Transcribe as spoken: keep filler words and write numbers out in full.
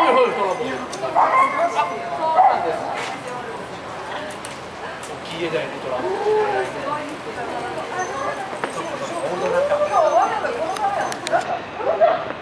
はいはい、トラボ。そうなんです。大きい家だよね、トラボ。 今日わざわざこのためやん。